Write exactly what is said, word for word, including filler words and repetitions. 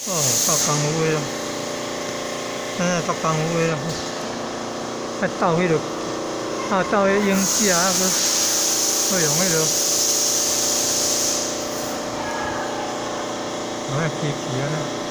哦，到工夫的，哎，到工夫的，还倒迄个，啊，倒迄影子啊，个，要用迄个，啊，机器啊。